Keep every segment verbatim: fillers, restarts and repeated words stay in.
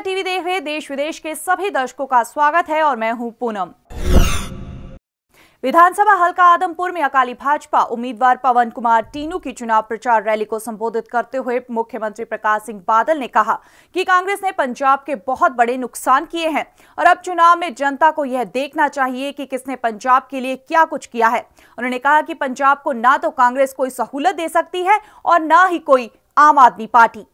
TV देख रहे देश विदेश के सभी दर्शकों का स्वागत है और मैं हूं पूनम। विधानसभा हल्का आदमपुर में अकाली भाजपा उम्मीदवार पवन कुमार टीनू की चुनाव प्रचार रैली को संबोधित करते हुए मुख्यमंत्री प्रकाश सिंह बादल ने कहा कि कांग्रेस ने पंजाब के बहुत बड़े नुकसान किए हैं और अब चुनाव में जनता को यह देखना चाहिए कि किसने पंजाब के लिए क्या कुछ किया है। उन्होंने कहा कि पंजाब को ना तो कांग्रेस कोई सहूलत दे सकती है और ना ही कोई आम आदमी पार्टी।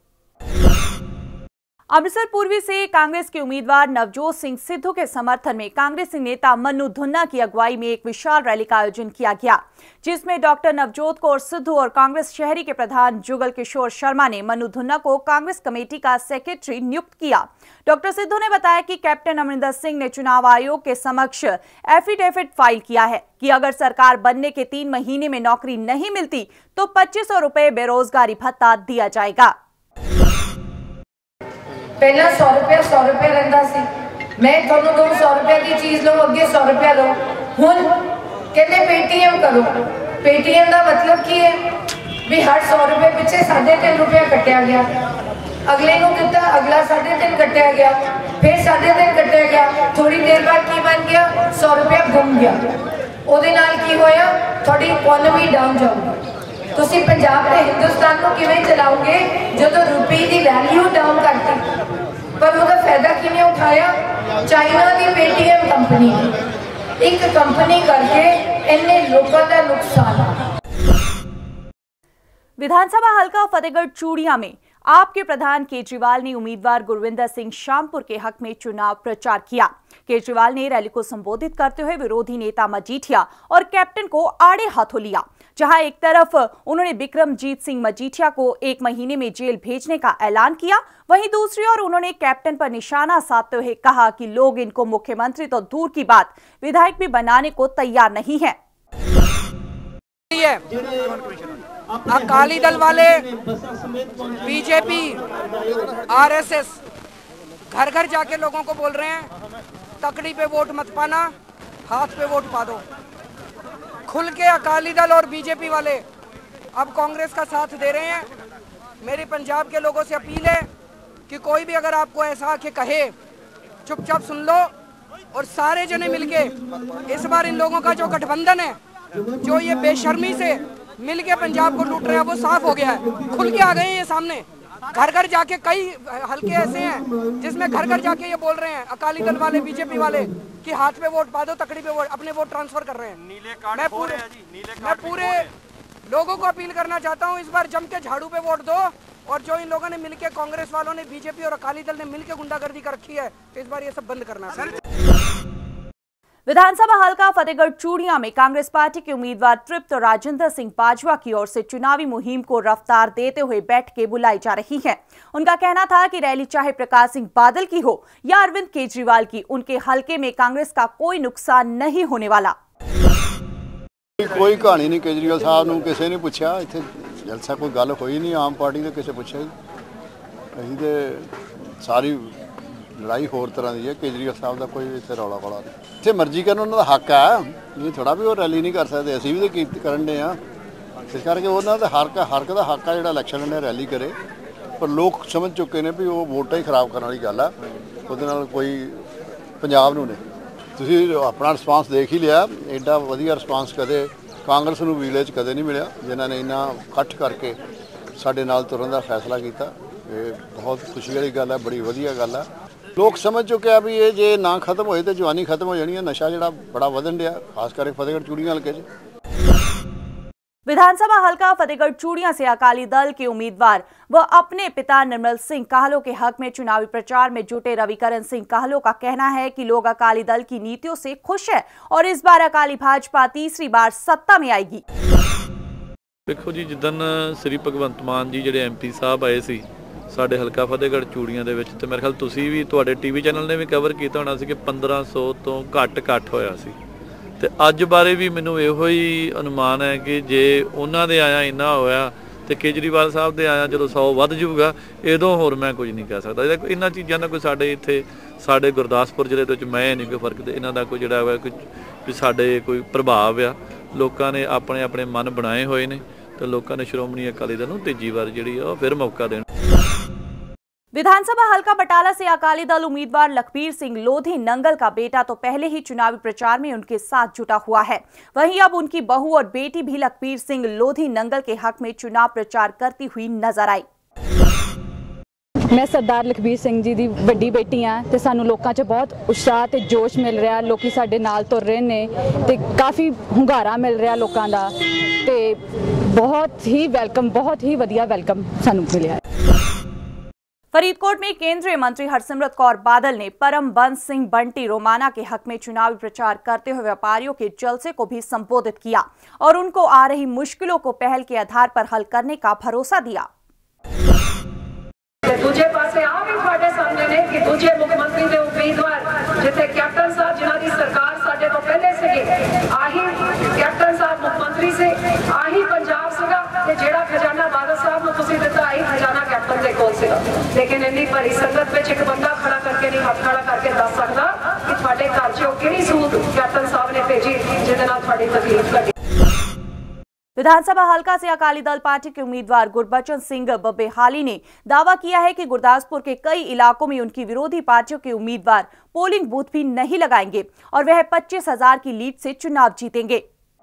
अमृतसर पूर्वी से कांग्रेस के उम्मीदवार नवजोत सिंह सिद्धू के समर्थन में कांग्रेसी नेता मन्नू धुन्ना की अगुवाई में एक विशाल रैली का आयोजन किया गया, जिसमें डॉक्टर नवजोत कौर सिद्धू और कांग्रेस शहरी के प्रधान जुगल किशोर शर्मा ने मन्नू धुन्ना को कांग्रेस कमेटी का सेक्रेटरी नियुक्त किया। डॉक्टर सिद्धू ने बताया कि कैप्टन अमरिंदर सिंह ने चुनाव आयोग के समक्ष एफिडेविट फाइल किया है कि अगर सरकार बनने के तीन महीने में नौकरी नहीं मिलती तो पच्चीस सौ रुपए बेरोजगारी भत्ता दिया जाएगा। पहला सौ रुपया सौ रुपया रहा सी, मैं थोनों दो सौ रुपया की चीज़ लो, अगे सौ रुपया लो। हुन कहते पेटीएम करो। पेटीएम का मतलब की है भी हर सौ रुपये पिछे साढ़े तीन रुपया कटिया गया, अगले को किता अगला साढ़े तीन कटिया गया, फिर साढ़े तीन कटिया गया, थोड़ी देर बाद की बन गया सौ रुपया गुम गया। ਉਹਦੇ ਨਾਲ ਕੀ ਹੋਇਆ, थोड़ी इकोनॉमी डाउन जाऊगी। तुसी पंजाब ते हिंदुस्तान को किवें चलाओगे जदों रुपये की वैल्यू डाउन करती, पर उसका फायदा किवें उठाया? चाइना की पेटीएम कंपनी एक कंपनी करके इन्ने लोगों का नुकसान। विधानसभा हल्का फतेहगढ़ चूड़िया में आपके प्रधान केजरीवाल ने उम्मीदवार गुरविंदर सिंह शामपुर के हक में चुनाव प्रचार किया। केजरीवाल ने रैली को संबोधित करते हुए विरोधी नेता मजीठिया और कैप्टन को आड़े हाथों लिया। जहां एक तरफ उन्होंने बिक्रमजीत सिंह मजीठिया को एक महीने में जेल भेजने का ऐलान किया, वहीं दूसरी ओर उन्होंने कैप्टन पर निशाना साधते हुए कहा कि लोग इनको मुख्यमंत्री तो दूर की बात विधायक भी बनाने को तैयार नहीं है। अकाली दल वाले, बीजेपी, आरएसएस घर घर जाके लोगों को बोल रहे हैं तकड़ी पे वोट मत पाना, हाथ पे वोट पा दो। खुल के अकाली दल और बीजेपी वाले अब कांग्रेस का साथ दे रहे हैं। मेरी पंजाब के लोगों से अपील है कि कोई भी अगर आपको ऐसा आके कहे चुपचाप सुन लो और सारे जने मिलके इस बार इन लोगों का जो गठबंधन है, जो ये बेशर्मी से मिलके पंजाब को लूट रहे हैं, वो साफ हो गया है, खुल के आ गए हैं ये सामने। घर घर जाके कई हल्के ऐसे हैं जिसमें घर घर जाके ये बोल रहे हैं अकाली दल वाले, बीजेपी वाले कि हाथ पे वोट पा दो, तकड़ी पे वोट, अपने वोट ट्रांसफर कर रहे हैं। नीले कार्ड मैं पूरे मैं पूरे लोगों को अपील करना चाहता हूँ, इस बार जम के झाड़ू पे वोट दो। और जो इन लोगों ने मिलके, कांग्रेस वालों ने, बीजेपी और अकाली दल ने मिलके गुंडागर्दी कर रखी है, तो इस बार ये सब बंद करना है। विधानसभा हल्का फतेहगढ़ चूड़िया में कांग्रेस पार्टी के उम्मीदवार तृप्त राजेंद्र सिंह बाजवा की ओर से चुनावी मुहिम को रफ्तार देते हुए बैठकें बुलाई जा रही हैं। उनका कहना था कि रैली चाहे प्रकाश सिंह बादल की हो या अरविंद केजरीवाल की, उनके हल्के में कांग्रेस का कोई नुकसान नहीं होने वाला। कोई कहानी नहीं, केजरीवाल साहब ने किसी ने पूछा, इत्थे जलसा कोई गल हुई नहीं, आम पार्टी ने किसी पूछा ही असीं ते सारी लड़ाई होर तरह की है। केजरीवाल साहब का कोई इतने रौला वाला नहीं, इतने मर्जी करना उन्होंने हक है, ये थोड़ा भी वो रैली नहीं कर सकते, असीं भी तो करन दे आ, इस करके उन्होंने हक हक का हक है जो इलैक्शन ने रैली करे, पर लोग समझ चुके हैं भी वो वोटां ही खराब करने वाली गल है, ਉਹਦੇ ਨਾਲ कोई पंजाब ਨੂੰ नहीं। ਤੁਸੀਂ अपना रिस्पांस देख ही लिया, एडा वधिया रिस्पांस कदे कांग्रेस ਨੂੰ विले 'ਚ कदे नहीं मिलिया, जिन्हों ने इन्ना इकट्ठ करके साडे नाल तुरन का फैसला किया। ये बहुत खुशी वाली गल है, बड़ी वधिया गल है। लोग समझ चुके हैं भी ये जे ना खत्म होए तो जवानी खत्म हो जानी है, नशा जिहड़ा बड़ा वधन दिया, खास करके फतेहगढ़ चूड़िया हल्के 'ਚ। विधानसभा हल्का फतेहगढ़ चूड़िया से अकाली दल के उम्मीदवार व अपने पिता निर्मल सिंह काहलो के हक में चुनावी प्रचार में जुटे रविकरण सिंह काहलो का कहना है कि लोग अकाली दल की नीतियों से खुश है और इस बार अकाली भाजपा तीसरी बार सत्ता में आएगी। देखो जी, जिदन श्री भगवंत मान जी ਜਿਹੜੇ एम पी साहब आए सी ਸਾਡੇ ਹਲਕਾ ਫਤਿਹਗੜ੍ਹ ਚੂੜੀਆਂ ਦੇ ਵਿੱਚ, ਤੇ ਮੇਰੇ ਖਿਆਲ ਤੁਸੀਂ ਵੀ ਤੁਹਾਡੇ ਟੀਵੀ ਚੈਨਲ ਨੇ ਵੀ ਕਵਰ ਕੀਤਾ ਹੋਣਾ ਸੀ ਕਿ ਪੰਦਰਾਂ ਸੌ ਤੋਂ ਘੱਟ ਘੱਟ ਹੋਇਆ ਸੀ, ਤੇ ਅੱਜ ਬਾਰੇ ਵੀ ਮੈਨੂੰ ਇਹੋ ਹੀ ਅਨੁਮਾਨ ਹੈ ਕਿ ਜੇ ਉਹਨਾਂ ਦੇ ਆਇਆ ਇੰਨਾ ਹੋਇਆ ਤੇ ਕੇਜਰੀਵਾਲ ਸਾਹਿਬ ਦੇ ਆਇਆ ਜਦੋਂ ਸੌ ਵੱਧ ਜਾਊਗਾ, ਇਦੋਂ ਹੋਰ ਮੈਂ ਕੁਝ ਨਹੀਂ ਕਹਿ ਸਕਦਾ। ਇਹਨਾਂ ਚੀਜ਼ਾਂ ਦਾ ਕੋਈ ਸਾਡੇ ਇੱਥੇ ਸਾਡੇ ਗੁਰਦਾਸਪੁਰ ਜ਼ਿਲ੍ਹੇ ਦੇ ਵਿੱਚ ਮੈਂ ਨਹੀਂ ਕੋਈ ਫਰਕ, ਤੇ ਇਹਨਾਂ ਦਾ ਕੋਈ ਜਿਹੜਾ ਵਾ ਕੋਈ ਸਾਡੇ ਕੋਈ ਪ੍ਰਭਾਵ ਆ, ਲੋਕਾਂ ਨੇ ਆਪਣੇ ਆਪਣੇ ਮਨ ਬਣਾਏ ਹੋਏ ਨੇ, ਤੇ ਲੋਕਾਂ ਨੇ ਸ਼੍ਰੋਮਣੀ ਅਕਾਲੀ ਦਲ ਨੂੰ ਤੀਜੀ ਵਾਰ ਜਿਹੜੀ ਆ ਫਿਰ ਮੌਕਾ ਦੇਣਾ। विधानसभा हल्का बटाला से अकाली दल उम्मीदवार लखबीर सिंह लोधी नंगल का बेटा तो पहले ही चुनावी प्रचार में उनके साथ जुटा हुआ है। वहीं अब उनकी बहू और बेटी भी लखबीर सिंह लोधी नंगल के हक में चुनाव प्रचार करती हुई नजर आई। मैं सरदार लखबीर सिंह जी की वड्डी बेटी हाँ ते सानू लोकां च बहुत उत्साह ते जोश मिल रहा, लोकी साडे नाल तुर रहे ने ते काफ़ी हुंगारा मिल रहा लोकां दा ते बहुत ही वेलकम बहुत ही वधिया वेलकम सानू मिलिया। फरीदकोट में केंद्रीय मंत्री हरसिमरत कौर बादल ने परमबंस सिंह बंटी रोमाना के हक में चुनावी प्रचार करते हुए व्यापारियों के जलसे को भी संबोधित किया और उनको आ रही मुश्किलों को पहल के आधार पर हल करने का भरोसा दिया। दूजे पासे आ भी ਤੁਹਾਡੇ ਸਾਹਮਣੇ ਨੇ ਕਿ ਦੂਜੇ ਮੁੱਖ ਮੰਤਰੀ ਦੇ ਉਮੀਦਵਾਰ ਜਿੱਥੇ ਕੈਪਟਨ ਸਾਹਿਬ ਜਿਨ੍ਹਾਂ ਦੀ ਸਰਕਾਰ ਸਾਡੇ ਤੋਂ ਪਹਿਲੇ ਸੀਗੇ ਆਹੀ ਕੈਪਟਨ ਸਾਹਿਬ ਮੁੱਖ ਮੰਤਰੀ ਸੇ ਆਹੀ ਪੰਜਾਬ ਸੀਗਾ ਤੇ ਜਿਹੜਾ ਖਜ਼ਾਨਾ ਬਾਦਲ ਸਾਹਿਬ ਨੂੰ ਤੁਸੀਂ ਦਿੱਤਾ ਆਹੀ ਖਜ਼ਾਨਾ ਕੈਪਟਨ ਦੇ ਕੋਲ ਸੀਗਾ। ਲੇਕਿਨ ਇੰਨੀ ਭਰੀ ਸੰਗਤ ਵਿੱਚ ਇੱਕ ਬੰਦਾ ਖੜਾ ਕਰਕੇ ਨਹੀਂ ਹੱਥ ਖੜਾ ਕਰਕੇ ਦੱਸ ਸਕਦਾ ਕਿ ਤੁਹਾਡੇ ਘਰ 'ਚ ਉਹ ਕਿਹੜੀ ਸਹੂਲਤ ਕੈਪਟਨ ਸਾਹਿਬ ਨੇ ਭੇਜੀ ਜਿਹਦੇ ਨਾਲ ਤੁਹਾਡੀ ਤਕਲੀਫ ਘਟੀ। विधानसभा हल्का से अकाली दल पार्टी के उम्मीदवार गुरबचन सिंह बबेहाली ने दावा किया है कि गुरदासपुर के कई इलाकों में उनकी विरोधी पार्टियों के उम्मीदवार पोलिंग बूथ भी नहीं लगाएंगे और वह पच्चीस हजार की लीड से चुनाव जीतेंगे।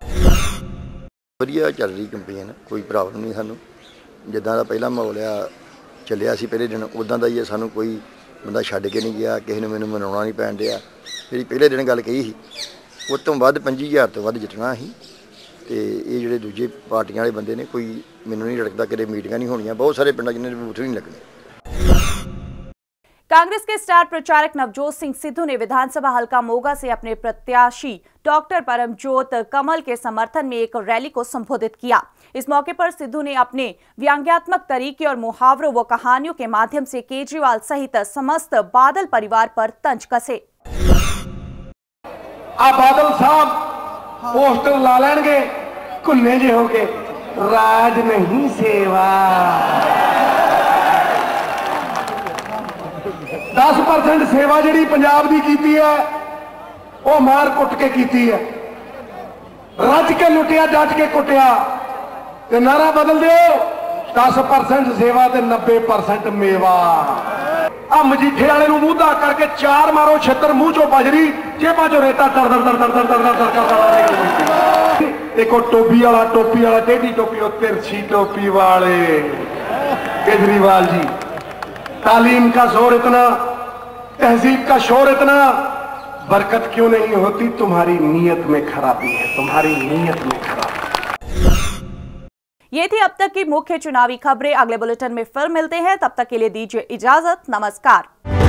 ਵਧੀਆ ਚੱਲ ਰਹੀ ਕੰਪੇਨ, ਕੋਈ ਪ੍ਰੋਬਲਮ ਨਹੀਂ ਸਾਨੂੰ। ਜਿੱਦਾਂ ਦਾ ਪਹਿਲਾ ਮਾਹੌਲ ਆ ਚੱਲਿਆ ਸੀ ਪਹਿਲੇ ਦਿਨ ਉਦਾਂ ਦਾ ਹੀ ਸਾਨੂੰ ਕੋਈ ਬੰਦਾ ਛੱਡ ਕੇ ਨਹੀਂ ਗਿਆ, ਕਿਸੇ ਨੂੰ ਮੈਨੂੰ ਮਨਾਉਣਾ ਨਹੀਂ ਪੈਣ ਡਿਆ। ਜਿਹੜੀ ਪਹਿਲੇ ਦਿਨ ਗੱਲ ਕਹੀ ਸੀ ਉਸ ਤੋਂ ਵੱਧ ਪੰਜੀ ਹਜ਼ਾਰ ਤੋਂ ਵੱਧ ਜਿੱਤਣਾ ਸੀ ਤੇ ਇਹ ਜਿਹੜੇ ਦੂਜੇ ਪਾਰਟੀਆਂ ਵਾਲੇ ਬੰਦੇ ਨੇ ਕੋਈ ਮੈਨੂੰ ਨਹੀਂ ਲੱਗਦਾ ਕਿ ਮੀਟਿੰਗਾਂ ਨਹੀਂ ਹੋਣੀਆਂ, ਬਹੁਤ ਸਾਰੇ ਪਿੰਡਾਂ ਜਿਨ੍ਹਾਂ ਦੇ ਬੂਥ ਨਹੀਂ ਲੱਗਣੇ। कांग्रेस के स्टार प्रचारक नवजोत सिंह सिद्धू ने विधानसभा हल्का मोगा से अपने प्रत्याशी डॉक्टर परमजोत कमल के समर्थन में एक रैली को संबोधित किया। इस मौके पर सिद्धू ने अपने व्यंग्यात्मक तरीके और मुहावरों व कहानियों के माध्यम से केजरीवाल सहित समस्त बादल परिवार पर तंज कसे। आ बादल साहब पोस्टर ला लेंगे कुन्ने जे होके राज नहीं सेवा। दस परसेंट सेवा जी पंजाब की कीती है वो मार कुट के कीती है, रज के लुटिया जज के कुटिया ते नारा बदल दो दस परसेंट सेवा ते नब्बे परसेंट मेवा। आ मजीठे वाले मूंह करके चार मारो छत्तर मुंह चो बजरी जेबा चो रेता तर तर तर तर तर तर कर। देखो टोपी वाला टोपी वाला टेढ़ी टोपी और तिरछी टोपी वाले केजरीवाल जी। तालीम का शोर इतना, तहजीब का शोर इतना, बरकत क्यों नहीं होती? तुम्हारी नीयत में खराबी है, तुम्हारी नीयत में खराबी। ये थी अब तक की मुख्य चुनावी खबरें। अगले बुलेटिन में फिर मिलते हैं, तब तक के लिए दीजिए इजाजत। नमस्कार।